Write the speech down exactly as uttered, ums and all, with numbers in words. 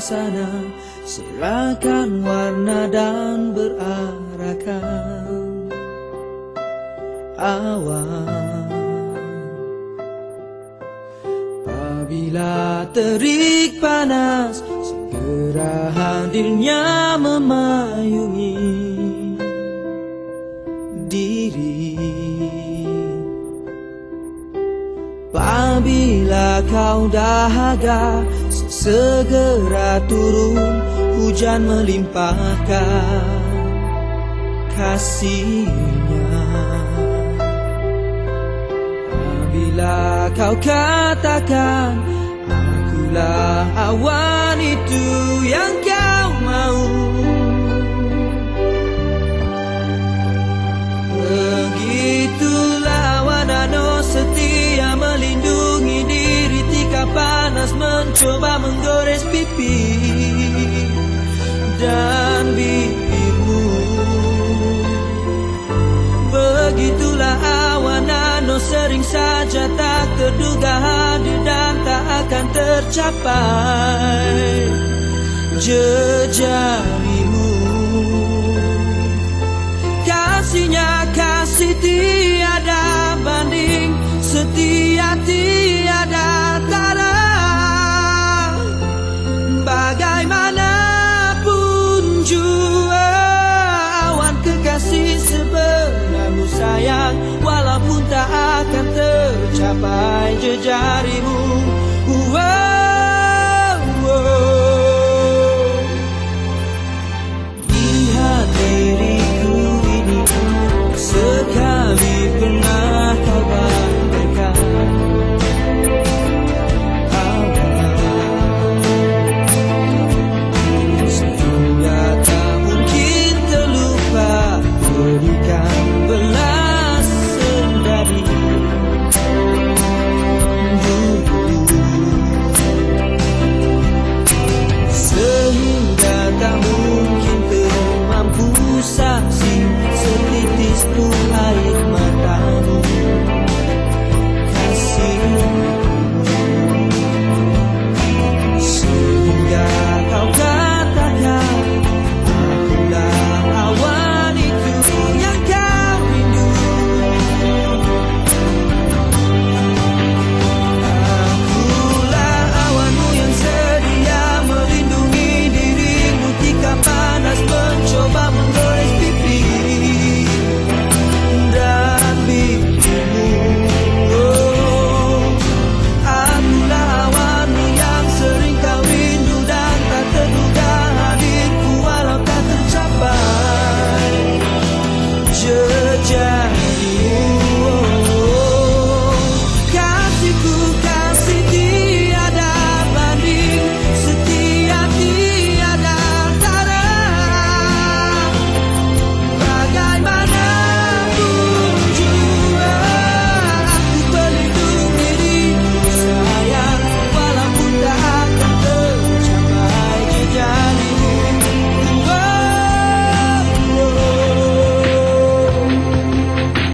suasana, serahkan warna dan berarahkan awan. Apabila terik panas, segera hadirnya memayungi diri. Apabila kau dahaga, segera turun hujan melimpahkan kasihnya. Apabila kau katakan, akulah awan itu yang kau mau, begitulah Wanano setia melindungi diri tika panas mencoba menggores pipi dan bibirmu. Begitulah Wanano sering saja tak terduga hadir dan tak akan tercapai jejarimu. Kasihnya kasih tiada banding, setia tiada tara. Bagaimanapun jua awan kekasih sebenarmu sayang, walaupun tak akan tercapai jejari